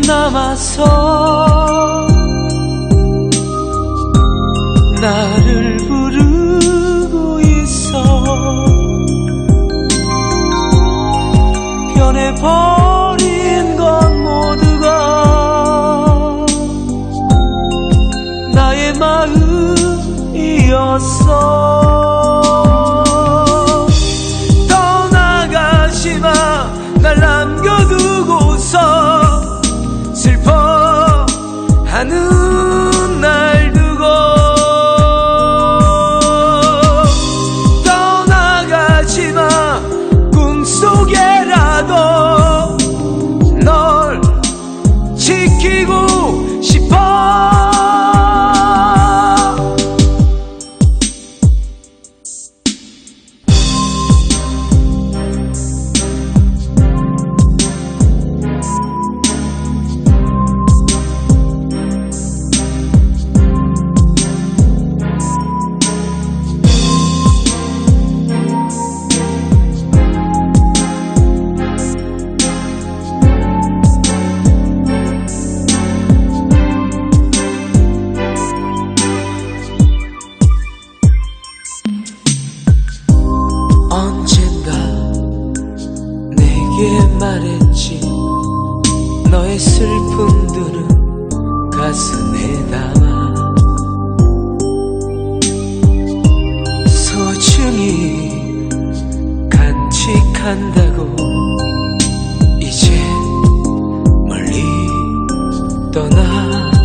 남아서 나를 부르고 있어. 변해버린 건 모두가 나의 마음이었어. 떠나가지마, 날 남겨두고서 슬퍼하는 날 두고. 떠나가지마, 꿈속에라도 널 지키고 싶어. 언젠가 내게 말했지, 너의 슬픔들은 가슴에 담아 소중히 간직한다고. 이제 멀리 떠나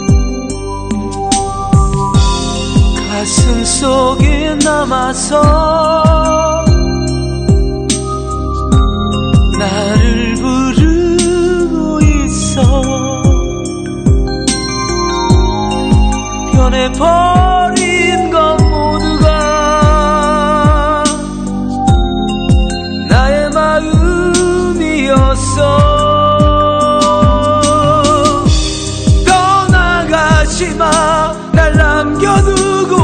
가슴 속에 남아서 나를 부르고 있어. 변해버린 것 모두가 나의 마음이었어. 떠나가지마, 날 남겨두고